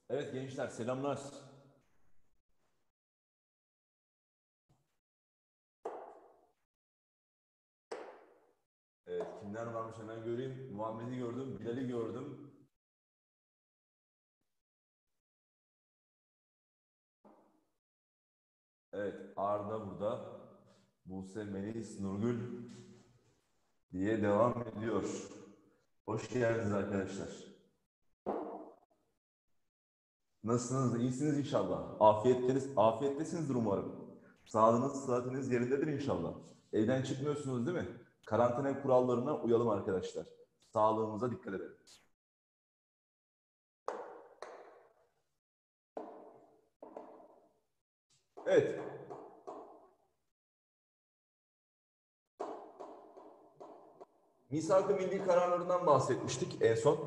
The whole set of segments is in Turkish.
Evet gençler selamlar. Evet kimler varmış hemen göreyim. Muhammed'i gördüm, Bilal'i gördüm. Evet Arda burada. Buse, Melis, Nurgül diye devam ediyor. Hoş geldiniz arkadaşlar. Nasılsınız? İyisiniz inşallah. Afiyettesinizdir umarım. Sağlığınız, sıhhatiniz yerindedir inşallah. Evden çıkmıyorsunuz değil mi? Karantina kurallarına uyalım arkadaşlar. Sağlığımıza dikkat edelim. Evet. Misak-ı milli kararlarından bahsetmiştik en son.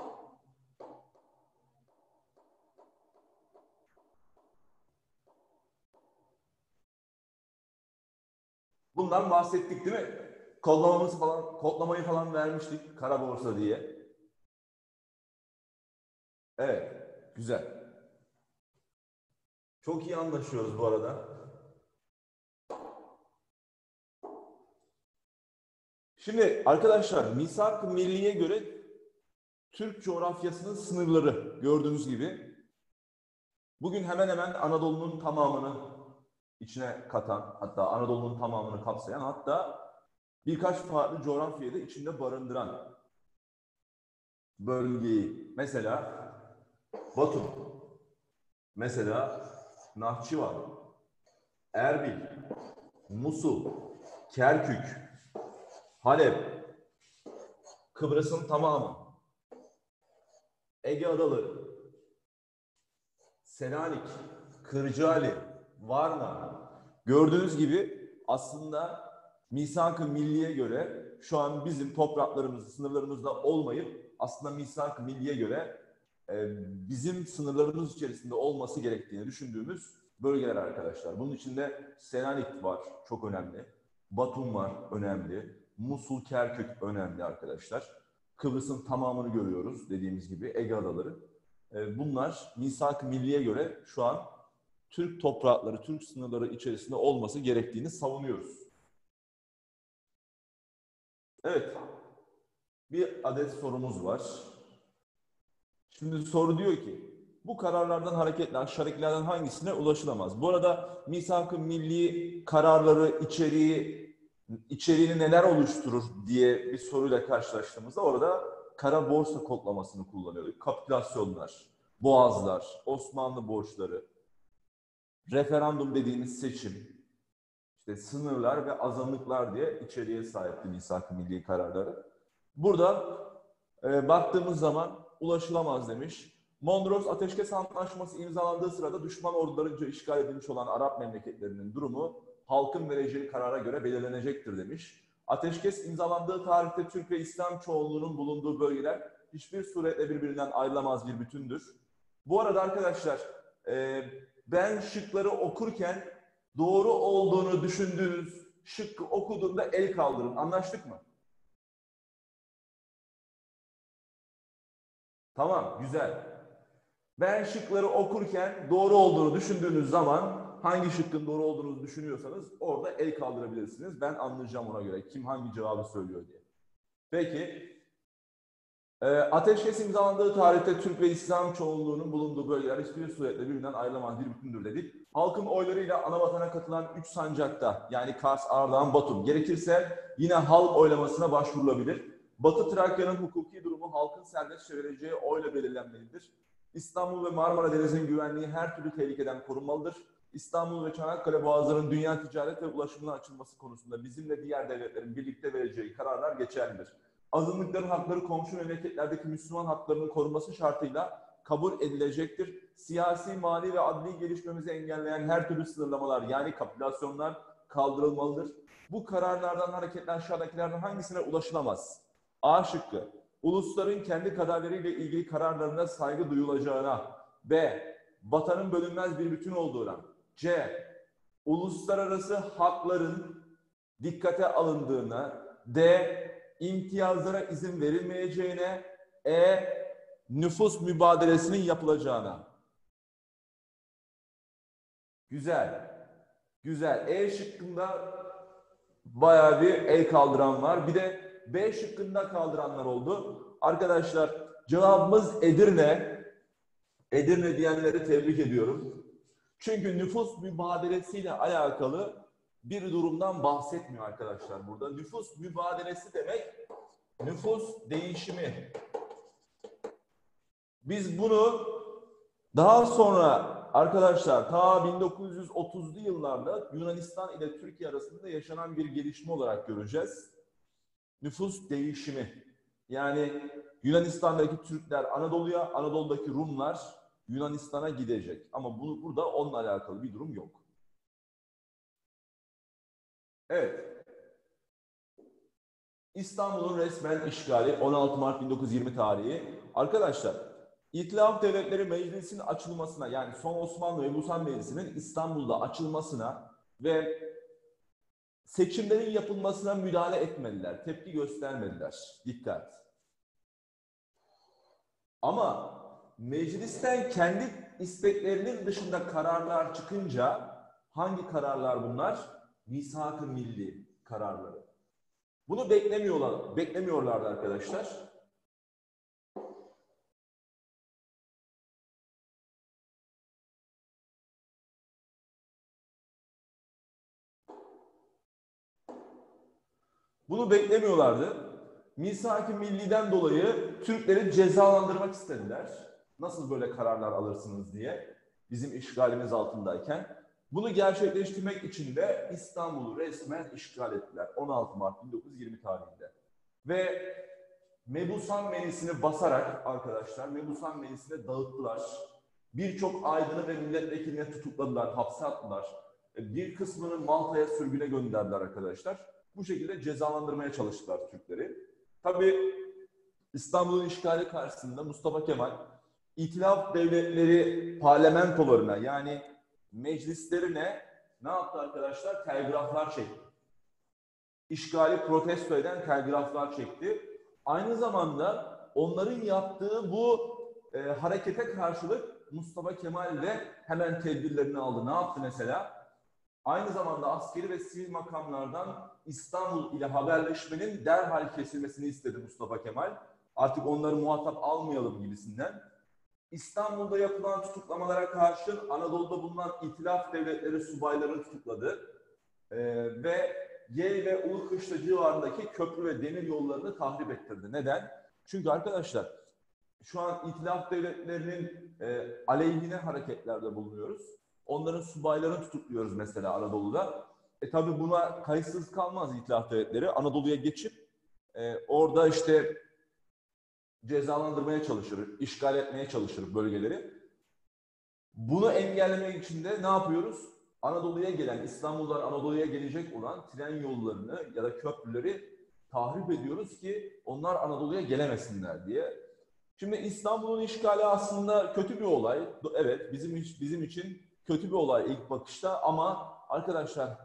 Bundan bahsettik değil mi? Kodlamayı falan vermiştik kara borsa diye. Evet, güzel. Çok iyi anlaşıyoruz bu arada. Şimdi arkadaşlar Misak-ı Milli'ye göre Türk coğrafyasının sınırları gördüğünüz gibi bugün hemen hemen Anadolu'nun tamamını içine katan, hatta Anadolu'nun tamamını kapsayan, hatta birkaç farklı coğrafyayı da içinde barındıran bölgeyi, mesela Batum, mesela Nahçıvan, Erbil, Musul, Kerkük, Halep, Kıbrıs'ın tamamı, Ege Adaları, Selanik, Kırcaali, Varna. Gördüğünüz gibi aslında Misak-ı Milli'ye göre şu an bizim topraklarımız, sınırlarımızda olmayıp aslında Misak-ı Milli'ye göre bizim sınırlarımız içerisinde olması gerektiğini düşündüğümüz bölgeler arkadaşlar. Bunun içinde Selanik var, çok önemli. Batum var, önemli. Musul, Kerkük önemli arkadaşlar. Kıbrıs'ın tamamını görüyoruz dediğimiz gibi, Ege Adaları. Bunlar Misak-ı Milli'ye göre şu an Türk toprakları, Türk sınırları içerisinde olması gerektiğini savunuyoruz. Evet, bir adet sorumuz var. Şimdi soru diyor ki, bu kararlardan hareketle aşağıdakilerden hangisine ulaşılamaz? Bu arada Misak-ı Milli kararları içeriğini neler oluşturur diye bir soruyla karşılaştığımızda orada kara borsa kodlamasını kullanıyorduk. Kapitülasyonlar, boğazlar, Osmanlı borçları, referandum dediğimiz seçim, işte sınırlar ve azınlıklar diye içeriğe sahipti Misak-ı Milli kararları. Burada baktığımız zaman ulaşılamaz demiş. Mondros Ateşkes Antlaşması imzalandığı sırada düşman ordularınca işgal edilmiş olan Arap memleketlerinin durumu halkın vereceği karara göre belirlenecektir demiş. Ateşkes imzalandığı tarihte Türk ve İslam çoğunluğunun bulunduğu bölgeler hiçbir suretle birbirinden ayrılamaz bir bütündür. Bu arada arkadaşlar ben şıkları okurken doğru olduğunu düşündüğünüz şıkkı okuduğumda el kaldırın. Anlaştık mı? Tamam, güzel. Ben şıkları okurken doğru olduğunu düşündüğünüz zaman hangi şıkkın doğru olduğunu düşünüyorsanız orada el kaldırabilirsiniz. Ben anlayacağım ona göre kim hangi cevabı söylüyor diye. Peki, ateşkes imzalandığı tarihte Türk ve İslam çoğunluğunun bulunduğu bölgeler hiçbir suretle birbirinden ayrılamaz bir bütündür dedik. Halkın oylarıyla anavatana katılan 3 sancakta, yani Kars, Ardahan, Batum, gerekirse yine halk oylamasına başvurulabilir. Batı Trakya'nın hukuki durumu halkın serbestçe vereceği oyla belirlenmelidir. İstanbul ve Marmara Denizi'nin güvenliği her türlü tehlikeden korunmalıdır. İstanbul ve Çanakkale Boğazı'nın dünya ticaret ve ulaşımına açılması konusunda bizimle diğer devletlerin birlikte vereceği kararlar geçerlidir. Azınlıkların hakları komşu memleketlerdeki Müslüman haklarının korunması şartıyla kabul edilecektir. Siyasi, mali ve adli gelişmemizi engelleyen her türlü sınırlamalar, yani kapitülasyonlar kaldırılmalıdır. Bu kararlardan hareketle aşağıdakilerden hangisine ulaşılamaz? A şıkkı, ulusların kendi kaderleriyle ilgili kararlarına saygı duyulacağına. B, vatanın bölünmez bir bütün olduğuna. C, uluslararası hakların dikkate alındığına. D, imtiyazlara izin verilmeyeceğine. E, nüfus mübadelesinin yapılacağına. Güzel. Güzel. E şıkkında bayağı bir el kaldıran var. Bir de B şıkkında kaldıranlar oldu. Arkadaşlar cevabımız Edirne. Edirne diyenleri tebrik ediyorum. Çünkü nüfus mübadelesiyle alakalı bir durumdan bahsetmiyor arkadaşlar burada. Nüfus mübadelesi demek nüfus değişimi. Biz bunu daha sonra arkadaşlar ta 1930'lu yıllarda Yunanistan ile Türkiye arasında yaşanan bir gelişme olarak göreceğiz. Nüfus değişimi. Yani Yunanistan'daki Türkler Anadolu'ya, Anadolu'daki Rumlar Yunanistan'a gidecek. Ama burada onunla alakalı bir durum yok. Evet. İstanbul'un resmen işgali 16 Mart 1920 tarihi. Arkadaşlar, İtilaf Devletleri Meclisi'nin açılmasına yani son Osmanlı ve Mebusan Meclisi'nin İstanbul'da açılmasına ve seçimlerin yapılmasına müdahale etmediler. Tepki göstermediler. Dikkat. Ama meclisten kendi isteklerinin dışında kararlar çıkınca hangi kararlar bunlar? Misak-ı milli kararları. Bunu beklemiyorlardı arkadaşlar. Bunu beklemiyorlardı. Misak-ı Milli'den dolayı Türkleri cezalandırmak istediler. Nasıl böyle kararlar alırsınız diye bizim işgalimiz altındayken. Bunu gerçekleştirmek için de İstanbul'u resmen işgal ettiler 16 Mart 1920 tarihinde. Ve Mebusan Meclisi'ni basarak arkadaşlar Mebusan Meclisi'ne dağıttılar. Birçok aydını ve milletvekilini tutukladılar, hapse attılar. Bir kısmını Malta'ya sürgüne gönderdiler arkadaşlar. Bu şekilde cezalandırmaya çalıştılar Türkleri. Tabii İstanbul'un işgali karşısında Mustafa Kemal İtilaf Devletleri parlamentolarına yani meclislerine ne yaptı arkadaşlar? Telgraflar çekti. İşgali protesto eden telgraflar çekti. Aynı zamanda onların yaptığı bu harekete karşılık Mustafa Kemal de hemen tedbirlerini aldı. Ne yaptı mesela? Aynı zamanda askeri ve sivil makamlardan İstanbul ile haberleşmenin derhal kesilmesini istedi Mustafa Kemal. Artık onları muhatap almayalım gibisinden. İstanbul'da yapılan tutuklamalara karşın Anadolu'da bulunan İtilaf Devletleri subaylarını tutukladı. Ve Yey ve Ulukışla civarındaki köprü ve demir yollarını tahrip ettirdi. Neden? Çünkü arkadaşlar şu an İtilaf Devletleri'nin aleyhine hareketlerde bulunuyoruz. Onların subaylarını tutukluyoruz mesela Anadolu'da. Tabii buna kayıtsız kalmaz İtilaf Devletleri. Anadolu'ya geçip orada işte cezalandırmaya çalışır, işgal etmeye çalışır bölgeleri. Bunu engellemek için de ne yapıyoruz? Anadolu'ya gelen, İstanbul'dan Anadolu'ya gelecek olan tren yollarını ya da köprüleri tahrip ediyoruz ki onlar Anadolu'ya gelemesinler diye. Şimdi İstanbul'un işgali aslında kötü bir olay. Evet, bizim için kötü bir olay ilk bakışta ama arkadaşlar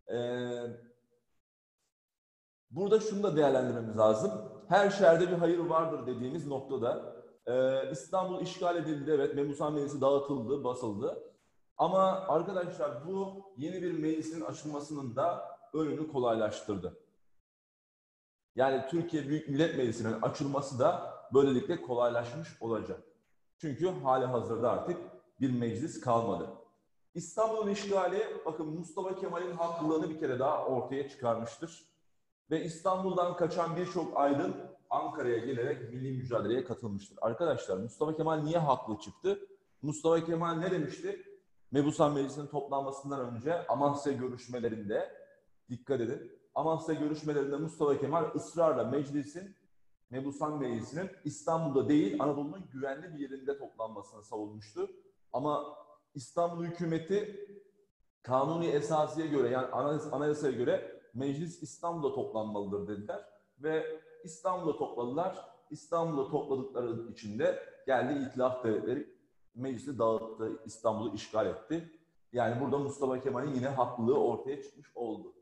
burada şunu da değerlendirmemiz lazım. Her şerde bir hayır vardır dediğimiz noktada İstanbul işgal edildi, evet, Mebusan Meclisi dağıtıldı, basıldı. Ama arkadaşlar bu yeni bir meclisin açılmasının da önünü kolaylaştırdı. Yani Türkiye Büyük Millet Meclisi'nin açılması da böylelikle kolaylaşmış olacak. Çünkü hali hazırda artık bir meclis kalmadı. İstanbul'un işgali, bakın Mustafa Kemal'in haklılığını bir kere daha ortaya çıkarmıştır. Ve İstanbul'dan kaçan birçok aydın Ankara'ya gelerek milli mücadeleye katılmıştır. Arkadaşlar Mustafa Kemal niye haklı çıktı? Mustafa Kemal ne demişti? Mebusan Meclisi'nin toplanmasından önce Amasya görüşmelerinde, dikkat edin, Amasya görüşmelerinde Mustafa Kemal ısrarla Mebusan Meclisi'nin İstanbul'da değil Anadolu'nun güvenli bir yerinde toplanmasını savunmuştu. Ama İstanbul hükümeti kanuni esasıya göre yani anayasaya göre meclis İstanbul'da toplanmalıdır dediler ve İstanbul'da topladılar. İstanbul'da topladıkları içinde geldi İtilaf Devletleri meclisi dağıttı, İstanbul'u işgal etti. Yani burada Mustafa Kemal'in yine haklılığı ortaya çıkmış oldu.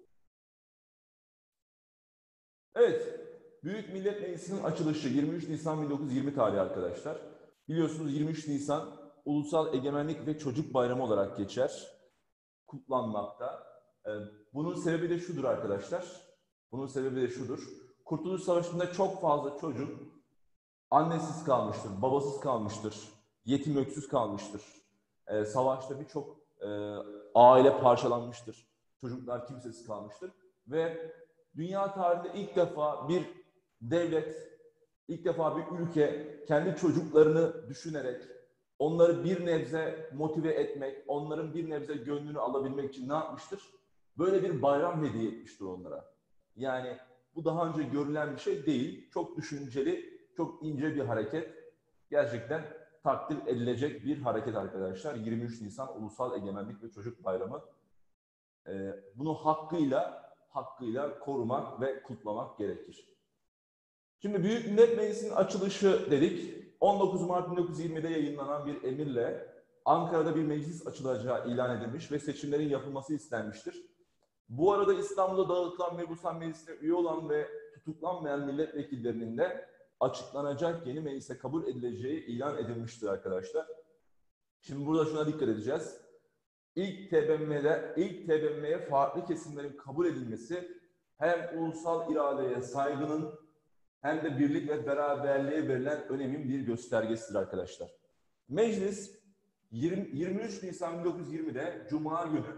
Evet, Büyük Millet Meclisi'nin açılışı 23 Nisan 1920 tarihi arkadaşlar. Biliyorsunuz 23 Nisan Ulusal Egemenlik ve Çocuk Bayramı olarak geçer. kutlanmakta. Bunun sebebi de şudur arkadaşlar. Bunun sebebi de şudur. Kurtuluş Savaşı'nda çok fazla çocuk annesiz kalmıştır, babasız kalmıştır, yetim öksüz kalmıştır. Savaşta birçok aile parçalanmıştır. Çocuklar kimsesiz kalmıştır. Ve dünya tarihinde ilk defa bir devlet, ilk defa bir ülke kendi çocuklarını düşünerek, onları bir nebze motive etmek, onların bir nebze gönlünü alabilmek için ne yapmıştır? Böyle bir bayram hediye etmiştir onlara. Yani bu daha önce görülen bir şey değil. Çok düşünceli, çok ince bir hareket. Gerçekten takdir edilecek bir hareket arkadaşlar. 23 Nisan Ulusal Egemenlik ve Çocuk Bayramı. Bunu hakkıyla korumak ve kutlamak gerekir. Şimdi Büyük Millet Meclisi'nin açılışı dedik. 19 Mart 1920'de yayınlanan bir emirle Ankara'da bir meclis açılacağı ilan edilmiş ve seçimlerin yapılması istenmiştir. Bu arada İstanbul'da dağıtılan Mebusan Meclisi'ne üye olan ve tutuklanmayan milletvekillerinin de açıklanacak yeni meclise kabul edileceği ilan edilmiştir arkadaşlar. Şimdi burada şuna dikkat edeceğiz. İlk TBMM'ye farklı kesimlerin kabul edilmesi hem ulusal iradeye saygının hem de birlik ve beraberliğe verilen önemin bir göstergesidir arkadaşlar. Meclis 23 Nisan 1920'de Cuma günü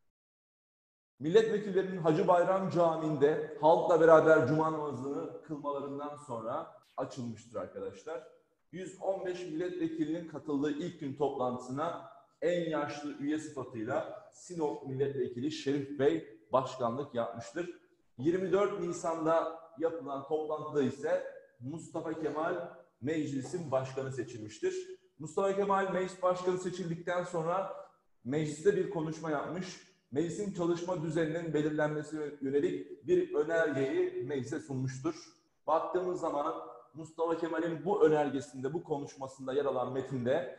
milletvekillerinin Hacı Bayram Camii'nde halkla beraber Cuma namazını kılmalarından sonra açılmıştır arkadaşlar. 115 milletvekilinin katıldığı ilk gün toplantısına en yaşlı üye sıfatıyla Sinop Milletvekili Şerif Bey başkanlık yapmıştır. 24 Nisan'da yapılan toplantıda ise Mustafa Kemal meclisin başkanı seçilmiştir. Mustafa Kemal meclis başkanı seçildikten sonra mecliste bir konuşma yapmış. Meclisin çalışma düzeninin belirlenmesine yönelik bir önergeyi meclise sunmuştur. Baktığımız zaman Mustafa Kemal'in bu önergesinde, bu konuşmasında yer alan metinde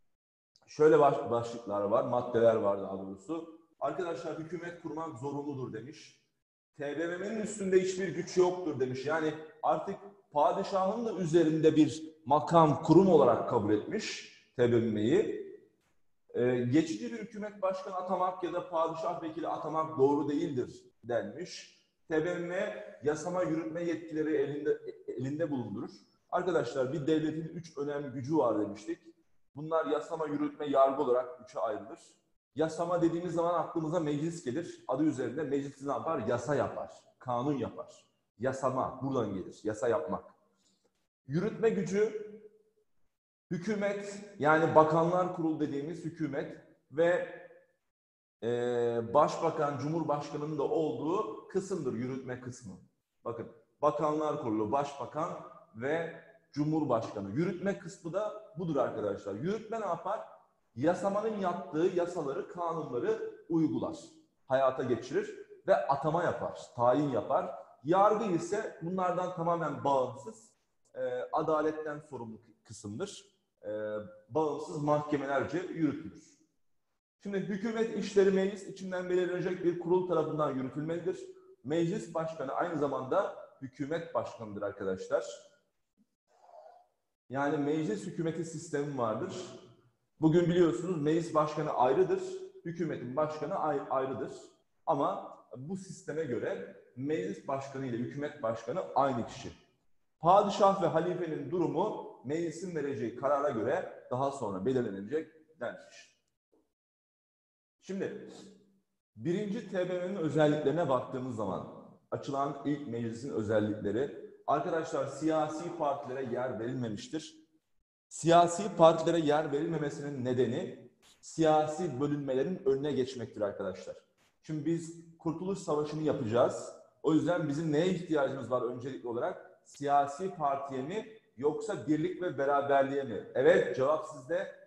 şöyle başlıklar var, maddeler var daha doğrusu. Arkadaşlar hükümet kurmak zorunludur demiş. TBMM'nin üstünde hiçbir güç yoktur demiş. Yani artık padişahın da üzerinde bir makam, kurum olarak kabul etmiş TBMM'yi. Geçici bir hükümet başkanı atamak ya da padişah vekili atamak doğru değildir denmiş. TBMM yasama yürütme yetkileri elinde bulundurur. Arkadaşlar bir devletin 3 önemli gücü var demiştik. Bunlar yasama, yürütme, yargı olarak 3'e ayrılır. Yasama dediğimiz zaman aklımıza meclis gelir. Adı üzerinde meclis ne yapar? Yasa yapar, kanun yapar. Yasama buradan gelir, yasa yapmak. Yürütme gücü hükümet, yani Bakanlar Kurulu dediğimiz hükümet ve Başbakan, Cumhurbaşkanı'nın da olduğu kısımdır yürütme kısmı. Bakın Bakanlar Kurulu, Başbakan ve Cumhurbaşkanı. Yürütme kısmı da budur arkadaşlar. Yürütme ne yapar? Yasamanın yaptığı yasaları, kanunları uygular, hayata geçirir ve atama yapar, tayin yapar. Yargı ise bunlardan tamamen bağımsız, adaletten sorumlu kısımdır. Bağımsız mahkemelerce yürütülür. Şimdi hükümet işleri meclis içinden belirlenecek bir kurul tarafından yürütülmelidir. Meclis başkanı aynı zamanda hükümet başkanıdır arkadaşlar. Yani meclis hükümeti sistemi vardır. Bugün biliyorsunuz meclis başkanı ayrıdır, hükümetin başkanı ayrıdır. Ama bu sisteme göre meclis başkanı ile hükümet başkanı aynı kişi. Padişah ve halifenin durumu meclisin vereceği karara göre daha sonra belirlenecek denmiş. Şimdi birinci TBMM'nin özelliklerine baktığımız zaman açılan ilk meclisin özellikleri, arkadaşlar siyasi partilere yer verilmemiştir. Siyasi partilere yer verilmemesinin nedeni siyasi bölünmelerin önüne geçmektir arkadaşlar. Şimdi biz Kurtuluş Savaşı'nı yapacağız. O yüzden bizim neye ihtiyacımız var öncelikli olarak? Siyasi partiye mi yoksa birlik ve beraberliğe mi? Evet, cevap sizde.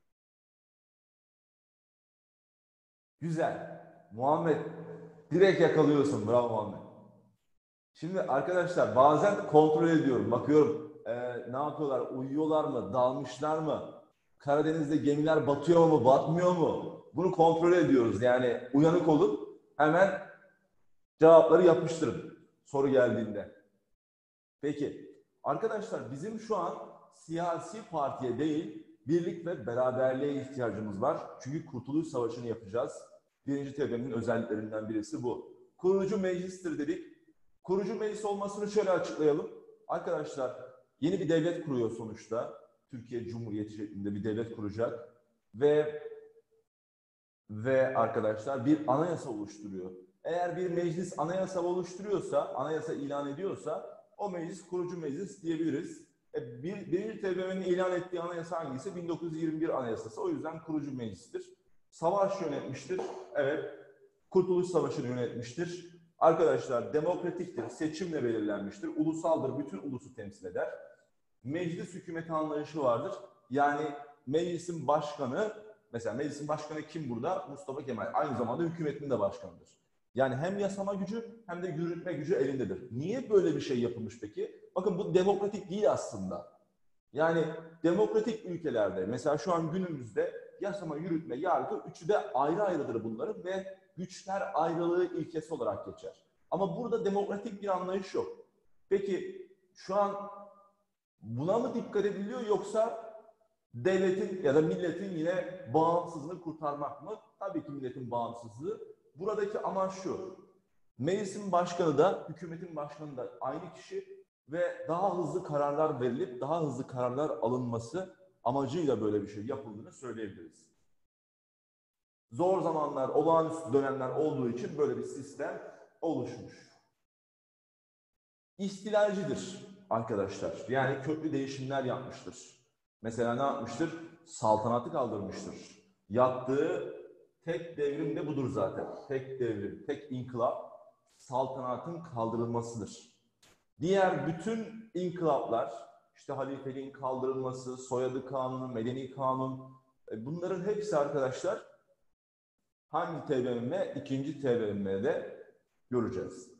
Güzel. Muhammed, direkt yakalıyorsun. Bravo Muhammed. Şimdi arkadaşlar bazen kontrol ediyorum. Bakıyorum ne yapıyorlar? Uyuyorlar mı? Dalmışlar mı? Karadeniz'de gemiler batıyor mu? Batmıyor mu? Bunu kontrol ediyoruz. Yani uyanık olup hemen cevapları yapıştırın soru geldiğinde. Peki arkadaşlar bizim şu an siyasi partiye değil birlik ve beraberliğe ihtiyacımız var. Çünkü Kurtuluş Savaşı'nı yapacağız. Birinci TBMM'nin özelliklerinden birisi bu. Kurucu meclistir dedik. Kurucu meclis olmasını şöyle açıklayalım. Arkadaşlar yeni bir devlet kuruyor sonuçta. Türkiye Cumhuriyeti şeklinde bir devlet kuracak. Ve arkadaşlar bir anayasa oluşturuyor. Eğer bir meclis anayasa oluşturuyorsa, anayasa ilan ediyorsa o meclis kurucu meclis diyebiliriz. Birinci TBMM'nin ilan ettiği anayasa hangisi? 1921 Anayasası. O yüzden kurucu meclistir. Savaş yönetmiştir. Evet. Kurtuluş Savaşı'nı yönetmiştir. Arkadaşlar demokratiktir, seçimle belirlenmiştir, ulusaldır, bütün ulusu temsil eder. Meclis hükümeti anlayışı vardır. Yani meclisin başkanı, mesela meclisin başkanı kim burada? Mustafa Kemal. Aynı zamanda hükümetin de başkanıdır. Yani hem yasama gücü hem de yürütme gücü elindedir. Niye böyle bir şey yapılmış peki? Bakın bu demokratik değil aslında. Yani demokratik ülkelerde mesela şu an günümüzde yasama, yürütme, yargı üçü de ayrı ayrıdır bunların ve güçler ayrılığı ilkesi olarak geçer. Ama burada demokratik bir anlayış yok. Peki şu an buna mı dikkat ediliyor yoksa devletin ya da milletin yine bağımsızlığını kurtarmak mı? Tabii ki milletin bağımsızlığı. Buradaki amaç şu. Meclisin başkanı da, hükümetin başkanı da aynı kişi ve daha hızlı kararlar verilip daha hızlı kararlar alınması amacıyla böyle bir şey yapıldığını söyleyebiliriz. Zor zamanlar, olağanüstü dönemler olduğu için böyle bir sistem oluşmuş. İhtilalcidir arkadaşlar. Yani köklü değişimler yapmıştır. Mesela ne yapmıştır? Saltanatı kaldırmıştır. Yaptığı tek devrim de budur zaten. Tek devrim, tek inkılap saltanatın kaldırılmasıdır. Diğer bütün inkılaplar, işte halifeliğin kaldırılması, soyadı kanunu, medeni kanun, bunların hepsi arkadaşlar hangi TBMM? İkinci TBMM'de göreceğiz.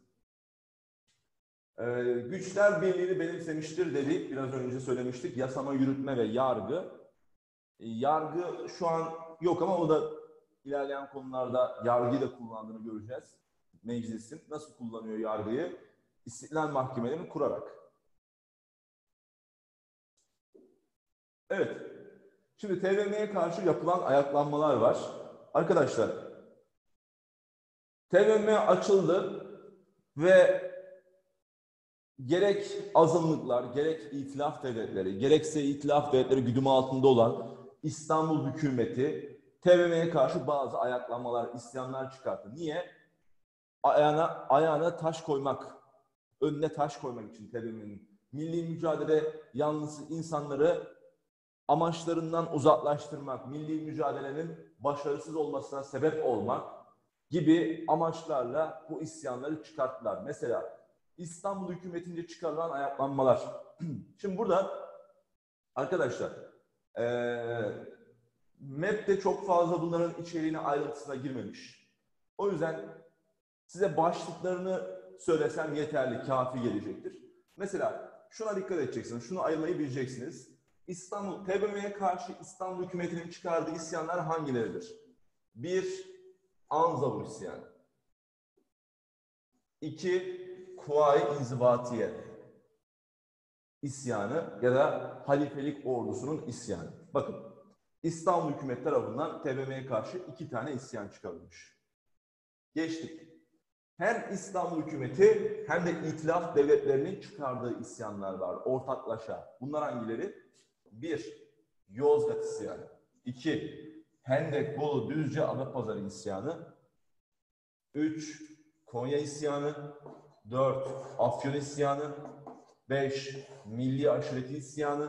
Güçler birliğini benimsemiştir dedik. Biraz önce söylemiştik. Yasama, yürütme ve yargı. Yargı şu an yok ama o da ilerleyen konularda yargıyı da kullandığını göreceğiz. Meclisin nasıl kullanıyor yargıyı? İstiklal mahkemelerini kurarak. Evet. Şimdi TBMM'ye karşı yapılan ayaklanmalar var. Arkadaşlar TBMM açıldı ve gerek azınlıklar, gerek itilaf devletleri, gerekse itilaf devletleri güdümü altında olan İstanbul hükümeti TBMM'ye karşı bazı ayaklanmalar, isyanlar çıkarttı. Niye? Ayağına taş koymak, önüne taş koymak için TBMM'nin. Milli mücadele yanlısı insanları amaçlarından uzaklaştırmak, milli mücadelenin başarısız olmasına sebep olmak gibi amaçlarla bu isyanları çıkarttılar. Mesela İstanbul hükümetince çıkarılan ayaklanmalar. Şimdi burada arkadaşlar MEP çok fazla bunların içeriğine, ayrıntısına girmemiş. O yüzden size başlıklarını söylesem yeterli, kafi gelecektir. Mesela şuna dikkat edeceksiniz, şunu ayırmayı bileceksiniz. TBMM'ye karşı İstanbul hükümetinin çıkardığı isyanlar hangileridir? 1. Anzavur isyanı. 2. Kuvayi İnzibatiye isyanı ya da halifelik ordusunun isyanı. Bakın, İstanbul hükümeti tarafından TBMM'ye karşı 2 tane isyan çıkarılmış. Geçtik. Hem İstanbul hükümeti hem de itilaf devletlerinin çıkardığı isyanlar var ortaklaşa. Bunlar hangileri? 1. Yozgat isyanı. 2. Hendek, Bolu, Düzce, Adapazarı isyanı. 3. Konya isyanı. 4. Afyon isyanı. 5. Milli Aşireti isyanı.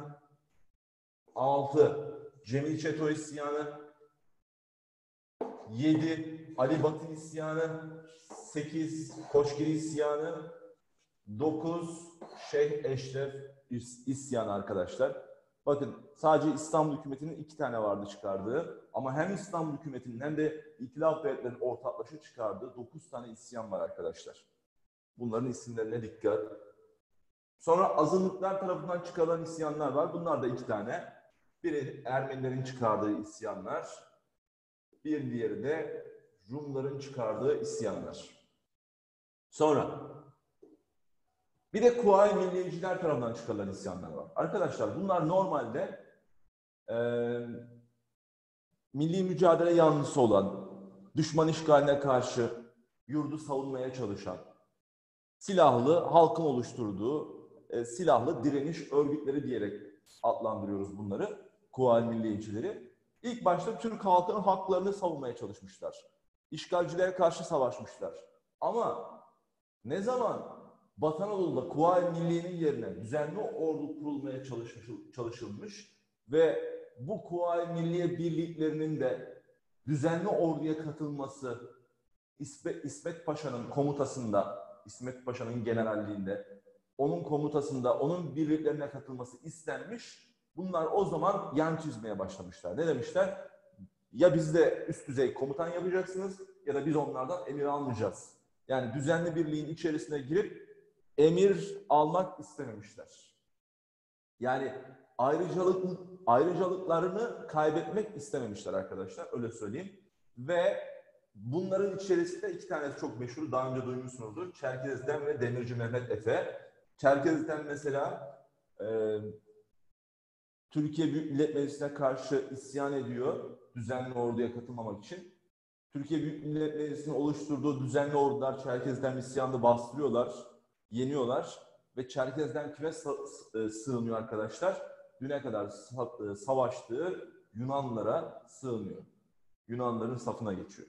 6. Cemil Çeto isyanı. 7. Ali Batı isyanı. 8. Koşgiri isyanı. 9. Şeyh Eşref isyanı arkadaşlar. Bakın sadece İstanbul hükümetinin 2 tane vardı çıkardığı ama hem İstanbul hükümetinin hem de itilaf devletlerinin ortaklaşa çıkardığı 9 tane isyan var arkadaşlar. Bunların isimlerine dikkat. Sonra azınlıklar tarafından çıkarılan isyanlar var. Bunlar da 2 tane. Biri Ermenilerin çıkardığı isyanlar. Bir diğeri de Rumların çıkardığı isyanlar. Sonra bir de Kuvayi Milliyeciler tarafından çıkarılan isyanlar var. Arkadaşlar bunlar normalde milli mücadele yanlısı olan, düşman işgaline karşı yurdu savunmaya çalışan, silahlı, halkın oluşturduğu silahlı direniş örgütleri diyerek adlandırıyoruz bunları, Kuvayi Milliyecileri. İlk başta Türk halkının haklarını savunmaya çalışmışlar. İşgalcilere karşı savaşmışlar. Ama ne zaman Batı Anadolu'da Kuvayi Milliye'nin yerine düzenli ordu kurulmaya çalışılmış ve bu Kuvayi Milliye birliklerinin de düzenli orduya katılması İsmet Paşa'nın komutasında, İsmet Paşa'nın generalliğinde, onun komutasında, onun birliklerine katılması istenmiş. Bunlar o zaman yan çizmeye başlamışlar. Ne demişler? Ya biz de üst düzey komutan yapacaksınız ya da biz onlardan emir almayacağız. Yani düzenli birliğin içerisine girip emir almak istememişler. Yani ayrıcalıklarını kaybetmek istememişler arkadaşlar, öyle söyleyeyim. Ve bunların içerisinde iki tanesi çok meşhur, daha önce duymuşsunuzdur. Çerkez'den ve Demirci Mehmet Efe. Çerkez'den mesela Türkiye Büyük Millet Meclisi'ne karşı isyan ediyor, düzenli orduya katılmamak için. Türkiye Büyük Millet Meclisi'nin oluşturduğu düzenli ordular Çerkez'den isyanı bastırıyorlar, yeniyorlar ve Çerkez'den kime sığınıyor arkadaşlar? Düne kadar savaştığı Yunanlara sığınıyor. Yunanların safına geçiyor.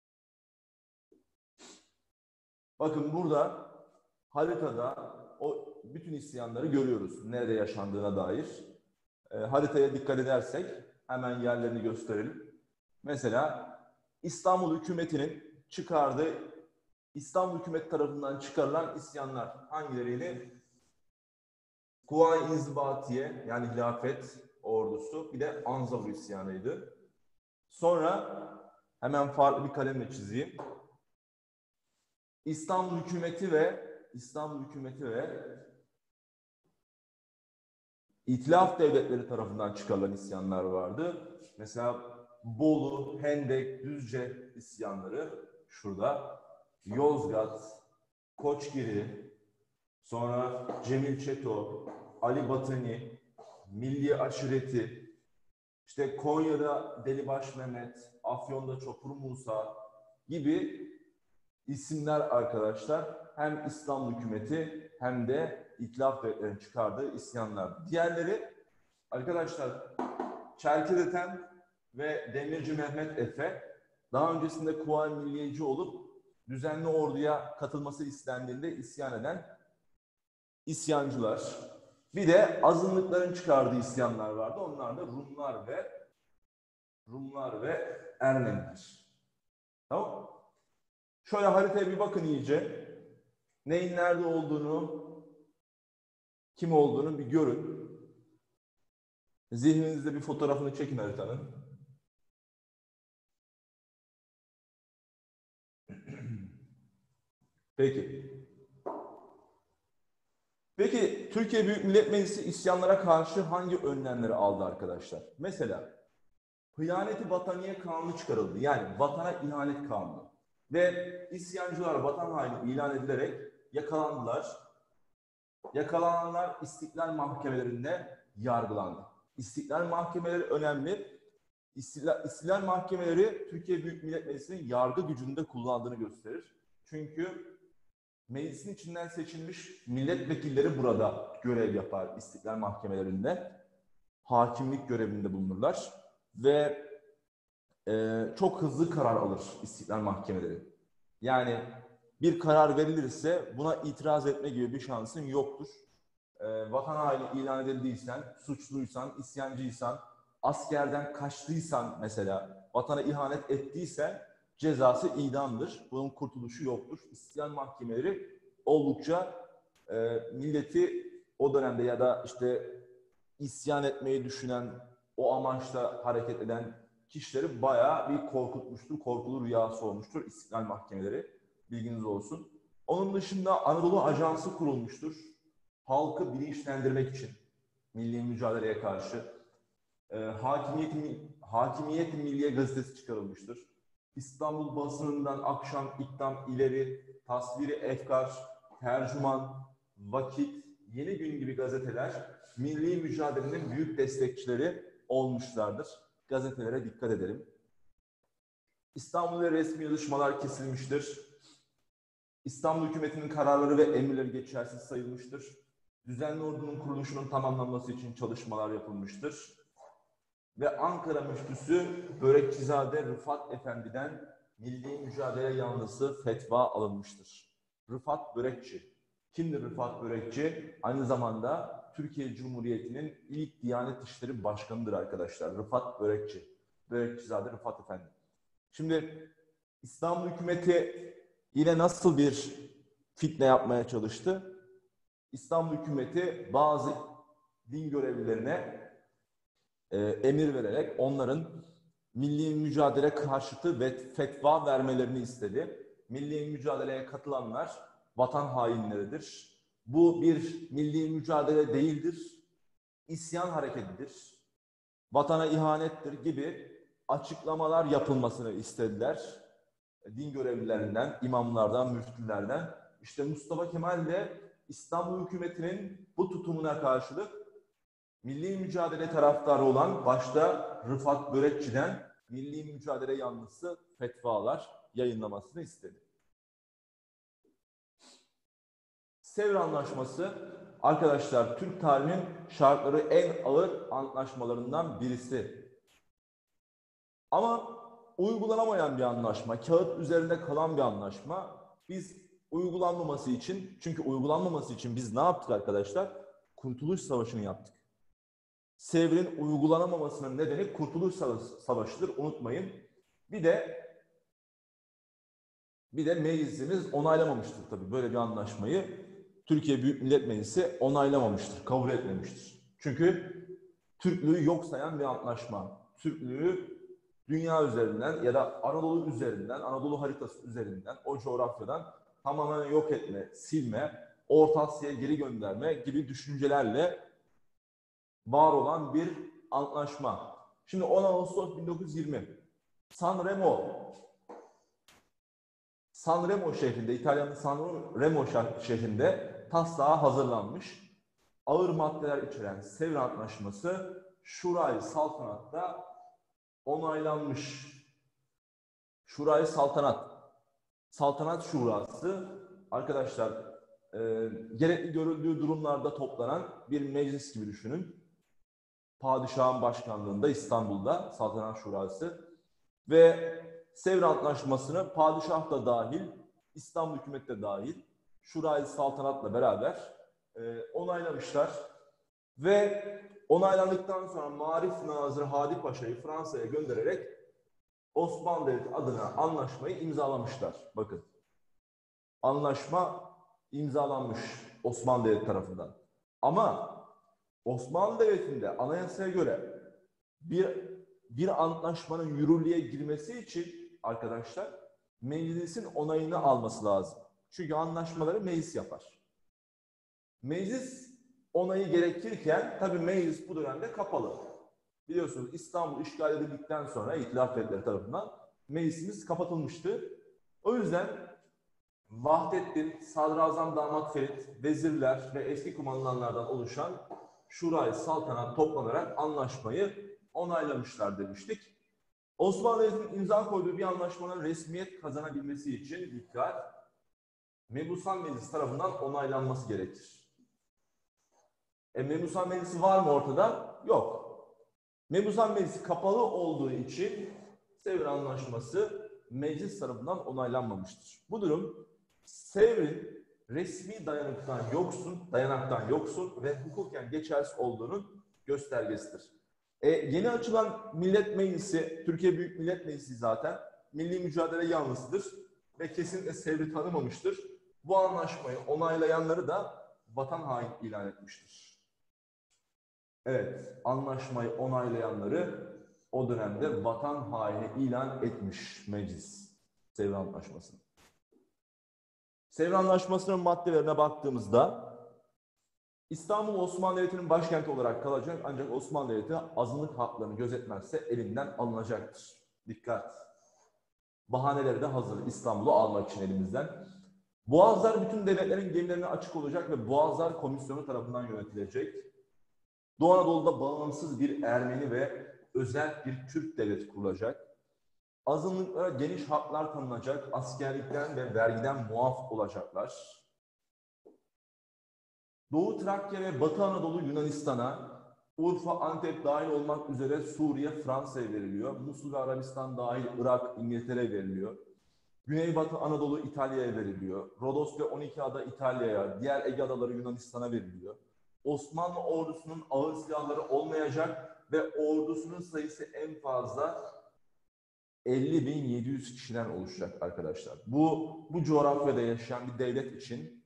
Bakın burada haritada o bütün isyanları görüyoruz. Nerede yaşandığına dair. Haritaya dikkat edersek hemen yerlerini gösterelim. Mesela İstanbul hükümetinin çıkardığı, İstanbul hükümeti tarafından çıkarılan isyanlar hangileriydi? Kuvayi İnzibatiye, yani hilafet ordusu, bir de Anzavur isyanıydı. Sonra hemen farklı bir kalemle çizeyim. İstanbul hükümeti ve İtilaf devletleri tarafından çıkarılan isyanlar vardı. Mesela Bolu, Hendek, Düzce isyanları şurada. Yozgat, Koçgiri, sonra Cemil Çeto, Ali Batıni, Milli Aşireti, işte Konya'da Delibaş Mehmet, Afyon'da Çopur Musa gibi isimler arkadaşlar. Hem İslam hükümeti hem de İtilaf devletlerinin çıkardığı isyanlar. Diğerleri arkadaşlar Çerkez Ethem ve Demirci Mehmet Efe daha öncesinde Kuvayi Milliyeci olup düzenli orduya katılması istendiğinde isyan eden isyancılar. Bir de azınlıkların çıkardığı isyanlar vardı. Onlar da Rumlar ve Ermeniler. Tamam? Şöyle haritaya bir bakın iyice. Neyin nerede olduğunu, kim olduğunu bir görün. Zihninizde bir fotoğrafını çekin haritanın. Peki. Peki Türkiye Büyük Millet Meclisi isyanlara karşı hangi önlemleri aldı arkadaşlar? Mesela Hıyaneti Vataniye Kanunu çıkarıldı. Yani vatana ihanet kanunu. Ve isyancılar vatan haini ilan edilerek yakalandılar. Yakalananlar istiklal mahkemelerinde yargılandı. İstiklal mahkemeleri önemli. İstiklal mahkemeleri Türkiye Büyük Millet Meclisi'nin yargı gücünü de kullandığını gösterir. Çünkü meclisin içinden seçilmiş milletvekilleri burada görev yapar istiklal mahkemelerinde. Hakimlik görevinde bulunurlar. Ve çok hızlı karar alır istiklal mahkemeleri. Yani bir karar verilirse buna itiraz etme gibi bir şansın yoktur. Vatan haini ilan edildiysen, suçluysan, isyancıysan, askerden kaçtıysan mesela, vatana ihanet ettiysen cezası idamdır. Bunun kurtuluşu yoktur. İsyan mahkemeleri oldukça milleti o dönemde ya da işte isyan etmeyi düşünen, o amaçla hareket eden kişileri bayağı bir korkutmuştur. Korkulu rüyası olmuştur istiklal mahkemeleri. Bilginiz olsun. Onun dışında Anadolu Ajansı kurulmuştur. Halkı bilinçlendirmek için milli mücadeleye karşı. Hakimiyet Milliye gazetesi çıkarılmıştır. İstanbul basınından Akşam, İktam, İleri, Tasviri Efkar, Tercüman, Vakit, Yeni Gün gibi gazeteler milli mücadelenin büyük destekçileri olmuşlardır. Gazetelere dikkat edelim. İstanbul'da resmi yazışmalar kesilmiştir. İstanbul hükümetinin kararları ve emirleri geçersiz sayılmıştır. Düzenli ordunun kuruluşunun tamamlanması için çalışmalar yapılmıştır. Ve Ankara müftüsü Börekçizade Rıfat Efendi'den milli mücadele yanlısı fetva alınmıştır. Rıfat Börekçi. Kimdir Rıfat Börekçi? Aynı zamanda Türkiye Cumhuriyeti'nin ilk Diyanet İşleri Başkanı'dır arkadaşlar. Rıfat Börekçi. Börekçizade Rıfat Efendi. Şimdi İstanbul hükümeti yine nasıl bir fitne yapmaya çalıştı? İstanbul hükümeti bazı din görevlilerine emir vererek onların milli mücadele karşıtı ve fetva vermelerini istedi. Milli mücadeleye katılanlar vatan hainleridir. Bu bir milli mücadele değildir, isyan hareketidir, vatana ihanettir gibi açıklamalar yapılmasını istediler. Din görevlilerinden, imamlardan, müftülerden. İşte Mustafa Kemal de İstanbul hükümetinin bu tutumuna karşılık milli mücadele taraftarı olan başta Rıfat Börekçi'den milli mücadele yanlısı fetvalar yayınlamasını istedi. Sevr Anlaşması arkadaşlar Türk tarihinin şartları en ağır antlaşmalarından birisi. Ama uygulanamayan bir anlaşma, kağıt üzerinde kalan bir anlaşma. Biz uygulanmaması için, çünkü uygulanmaması için biz ne yaptık arkadaşlar? Kurtuluş Savaşı'nı yaptık. Sevr'in uygulanamamasının nedeni Kurtuluş Savaşı'dır, unutmayın. Bir de meclisimiz onaylamamıştır tabii böyle bir anlaşmayı. Türkiye Büyük Millet Meclisi onaylamamıştır, kabul etmemiştir. Çünkü Türklüğü yok sayan bir antlaşma. Türklüğü dünya üzerinden ya da Anadolu üzerinden, Anadolu haritası üzerinden, o coğrafyadan tamamen yok etme, silme, Orta Asya'ya geri gönderme gibi düşüncelerle var olan bir antlaşma. Şimdi 10 Ağustos 1920 Sanremo şehrinde, İtalya'nın Sanremo şehrinde taslağı hazırlanmış. Ağır maddeler içeren Sevr Antlaşması Şurayı Saltanat'ta onaylanmış. Şurayı Saltanat Şurası arkadaşlar gerekli görüldüğü durumlarda toplanan bir meclis gibi düşünün. Padişahın başkanlığında İstanbul'da Saltanat Şurası ve Sevr Antlaşması'nı padişah da dahil, İstanbul hükümeti de dahil Şurayı Saltanat'la beraber onaylamışlar. Ve onaylandıktan sonra Marif Nazırı Hadi Paşa'yı Fransa'ya göndererek Osmanlı Devleti adına anlaşmayı imzalamışlar. Bakın, anlaşma imzalanmış Osmanlı Devleti tarafından. Ama Osmanlı Devleti'nde anayasaya göre bir antlaşmanın yürürlüğe girmesi için arkadaşlar meclisin onayını alması lazım. Çünkü anlaşmaları meclis yapar. Meclis onayı gerekirken tabii meclis bu dönemde kapalı. Biliyorsunuz İstanbul işgal edildikten sonra İtilaf Devletleri tarafından meclisimiz kapatılmıştı. O yüzden Vahdettin, Sadrazam Damat Ferit, vezirler ve eski kumandanlardan oluşan Şurayı Saltanat toplanarak anlaşmayı onaylamışlar demiştik. Osmanlı Devleti'nin imza koyduğu bir anlaşmanın resmiyet kazanabilmesi için dikkat, Mebusan Meclisi tarafından onaylanması gerekir. Mebusan Meclisi var mı ortada? Yok. Mebusan Meclisi kapalı olduğu için Sevr Anlaşması meclis tarafından onaylanmamıştır. Bu durum Sevr'in resmi dayanaktan yoksun ve hukuken geçersiz olduğunun göstergesidir. Yeni açılan Millet Meclisi, Türkiye Büyük Millet Meclisi zaten milli mücadele yanlısıdır ve kesinlikle Sevr'i tanımamıştır. Bu anlaşmayı onaylayanları da vatan haini ilan etmiştir. Evet, anlaşmayı onaylayanları o dönemde vatan haini ilan etmiş meclis Sevr Antlaşması'nı. Sevr Antlaşması'nın maddelerine baktığımızda İstanbul Osmanlı Devleti'nin başkenti olarak kalacak ancak Osmanlı Devleti azınlık haklarını gözetmezse elinden alınacaktır. Dikkat! Bahaneleri de hazır İstanbul'u almak için elimizden. Boğazlar bütün devletlerin gemilerine açık olacak ve Boğazlar Komisyonu tarafından yönetilecek. Doğu Anadolu'da bağımsız bir Ermeni ve özel bir Türk devleti kurulacak. Azınlıklara geniş haklar tanınacak, askerlikten ve vergiden muaf olacaklar. Doğu Trakya ve Batı Anadolu Yunanistan'a, Urfa, Antep dahil olmak üzere Suriye, Fransa'ya veriliyor. Musul ve Arabistan dahil Irak, İngiltere'ye veriliyor. Güneybatı Anadolu İtalya'ya veriliyor. Rodos ve 12 ada İtalya'ya, diğer Ege adaları Yunanistan'a veriliyor. Osmanlı ordusunun ağır silahları olmayacak ve ordusunun sayısı en fazla 50.700 kişiden oluşacak arkadaşlar. Bu coğrafyada yaşayan bir devlet için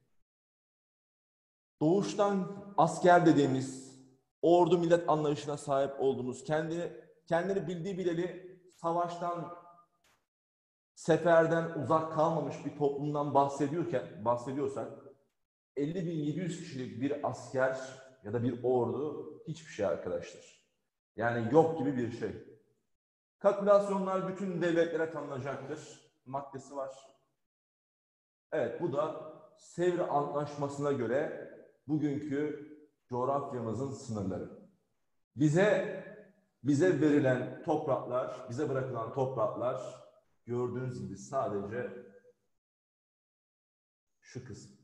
doğuştan asker dediğimiz ordu millet anlayışına sahip olduğunuz, kendini bildiği bileli savaştan, seferden uzak kalmamış bir toplumdan bahsediyorsak 50.700 kişilik bir asker ya da bir ordu hiçbir şey arkadaşlar. Yani yok gibi bir şey. Kapitülasyonlar bütün devletlere tanınacaktır. Maddesi var. Evet, bu da Sevr Antlaşması'na göre bugünkü coğrafyamızın sınırları. Bize verilen topraklar, bize bırakılan topraklar gördüğünüz gibi sadece şu kısım.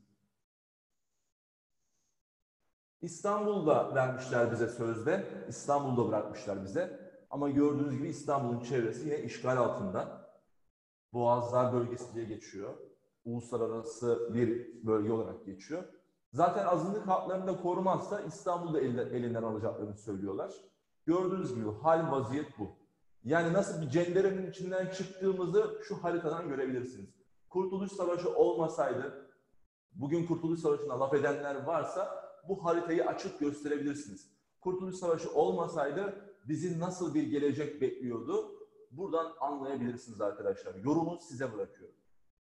İstanbul'da vermişler bize sözde, İstanbul'da bırakmışlar bize. Ama gördüğünüz gibi İstanbul'un çevresi yine işgal altında. Boğazlar bölgesi diye geçiyor. Uluslararası bir bölge olarak geçiyor. Zaten azınlık haklarını da korumazsa İstanbul'da elinden alacaklarını söylüyorlar. Gördüğünüz gibi hal vaziyet bu. Yani nasıl bir cenderenin içinden çıktığımızı şu haritadan görebilirsiniz. Kurtuluş Savaşı olmasaydı, bugün Kurtuluş Savaşı'na laf edenler varsa bu haritayı açıp gösterebilirsiniz. Kurtuluş Savaşı olmasaydı bizi nasıl bir gelecek bekliyordu? Buradan anlayabilirsiniz arkadaşlar. Yorumu size bırakıyorum.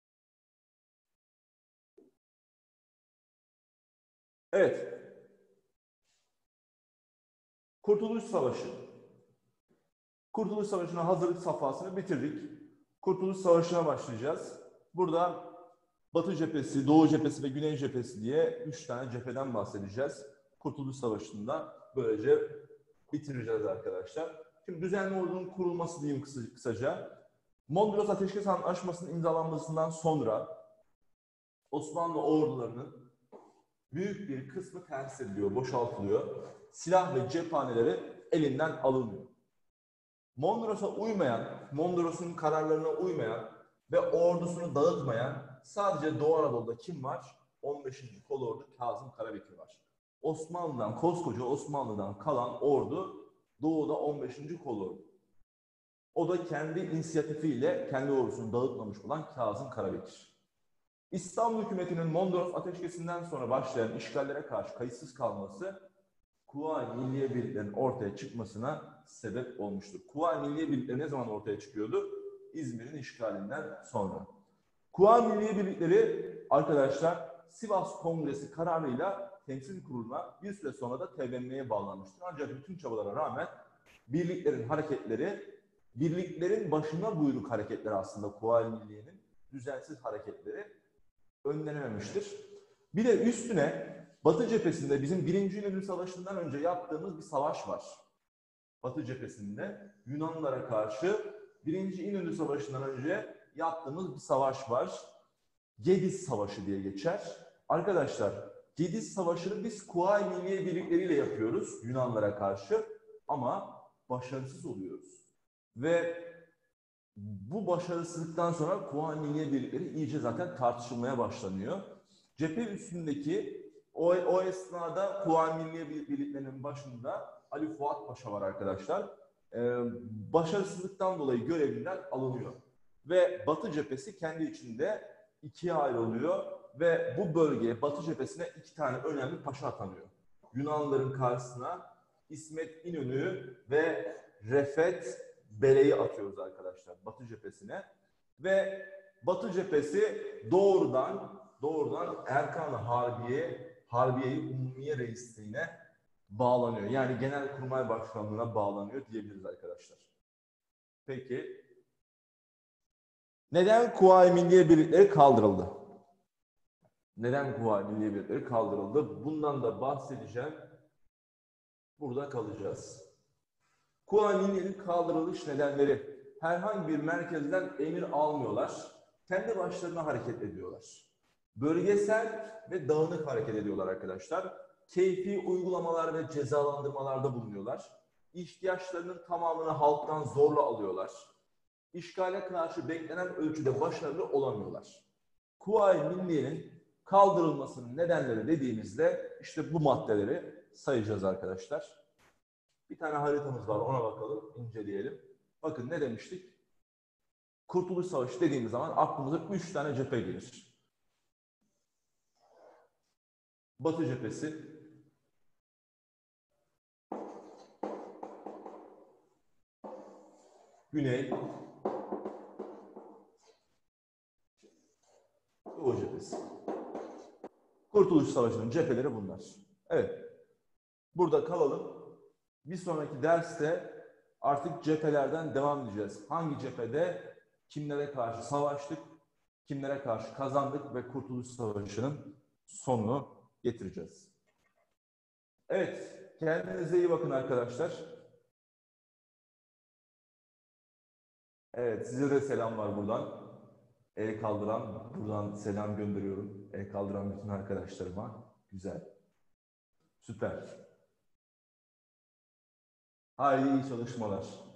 Evet. Kurtuluş Savaşı. Kurtuluş Savaşı'na hazırlık safhasını bitirdik. Kurtuluş Savaşı'na başlayacağız. Burada Batı cephesi, Doğu cephesi ve Güney cephesi diye 3 tane cepheden bahsedeceğiz. Kurtuluş Savaşı'nda böylece bitireceğiz arkadaşlar. Şimdi düzenli ordunun kurulması diyeyim kısaca. Mondros Ateşkes Antlaşması'nın imzalanmasından sonra Osmanlı ordularının büyük bir kısmı terhis ediliyor, boşaltılıyor. Silah ve cephaneleri elinden alınıyor. Mondros'a uymayan, Mondros'un kararlarına uymayan ve ordusunu dağıtmayan sadece Doğu Anadolu'da kim var? 15. Kolordu Kazım Karabekir var. Koskoca Osmanlı'dan kalan ordu Doğu'da 15. Kolordu. O da kendi inisiyatifiyle kendi ordusunu dağıtmamış olan Kazım Karabekir. İstanbul hükümetinin Mondros Ateşkesi'nden sonra başlayan işgallere karşı kayıtsız kalması Kuvayi Milliye Birliklerinin ortaya çıkmasına sebep olmuştur. Kuvayi Milliye Birlikleri ne zaman ortaya çıkıyordu? İzmir'in işgalinden sonra. Kuvayi Milliye Birlikleri arkadaşlar Sivas Kongresi kararıyla Temsil Kurulu'na bir süre sonra da TBMM'ye bağlanmıştır. Ancak bütün çabalara rağmen birliklerin hareketleri, birliklerin başına buyruk hareketleri aslında Kuvayi Milliye'nin düzensiz hareketleri önlenememiştir. Bir de üstüne Batı cephesinde bizim 1. İnönü Savaşı'ndan önce yaptığımız bir savaş var. Batı cephesinde Yunanlılara karşı 1. İnönü Savaşı'ndan önce yaptığımız bir savaş var. Gediz Savaşı diye geçer. Arkadaşlar Gediz Savaşı'nı biz Kuvayi Milliye birlikleriyle yapıyoruz Yunanlılara karşı ama başarısız oluyoruz. Ve bu başarısızlıktan sonra Kuvayi Milliye birlikleri iyice zaten tartışılmaya başlanıyor. Cephe üstündeki o esnada Kuvayi Milliye birliklerinin başında Ali Fuat Paşa var arkadaşlar. Başarısızlıktan dolayı görevinden alınıyor. Ve Batı cephesi kendi içinde ikiye ayrılıyor ve bu bölgeye, Batı cephesine 2 tane önemli paşa atanıyor. Yunanlıların karşısına İsmet İnönü ve Refet Bele'yi atıyoruz arkadaşlar Batı cephesine. Ve Batı cephesi doğrudan Erkan-ı Harbiye-i Umumiye Reisliğine bağlanıyor. Yani Genelkurmay Başkanlığı'na bağlanıyor diyebiliriz arkadaşlar. Peki neden Kuvayi Milliye Birlikleri kaldırıldı? Neden Kuvayi Milliye Birlikleri kaldırıldı? Bundan da bahsedeceğim. Burada kalacağız. Kuvayi Milliye'nin kaldırılış nedenleri. herhangi bir merkezden emir almıyorlar. Kendi başlarına hareket ediyorlar. Bölgesel ve dağınık hareket ediyorlar arkadaşlar. Keyfi uygulamalar ve cezalandırmalarda bulunuyorlar. İhtiyaçlarının tamamını halktan zorla alıyorlar. İşgale karşı beklenen ölçüde başarılı olamıyorlar. Kuvayi Milliye'nin kaldırılmasının nedenleri dediğimizde işte bu maddeleri sayacağız arkadaşlar. Bir tane haritamız var, ona bakalım, inceleyelim. Bakın ne demiştik? Kurtuluş Savaşı dediğimiz zaman aklımıza 3 tane cephe gelir. Batı cephesi, Güney, Doğu cephesi. Kurtuluş Savaşı'nın cepheleri bunlar. Evet, burada kalalım. Bir sonraki derste artık cephelerden devam edeceğiz. Hangi cephede kimlere karşı savaştık, kimlere karşı kazandık ve Kurtuluş Savaşı'nın sonunu getireceğiz. Evet, kendinize iyi bakın arkadaşlar. Evet, size de selam var buradan. El kaldıran, buradan selam gönderiyorum. El kaldıran bütün arkadaşlarıma. Güzel. Süper. Haydi iyi çalışmalar.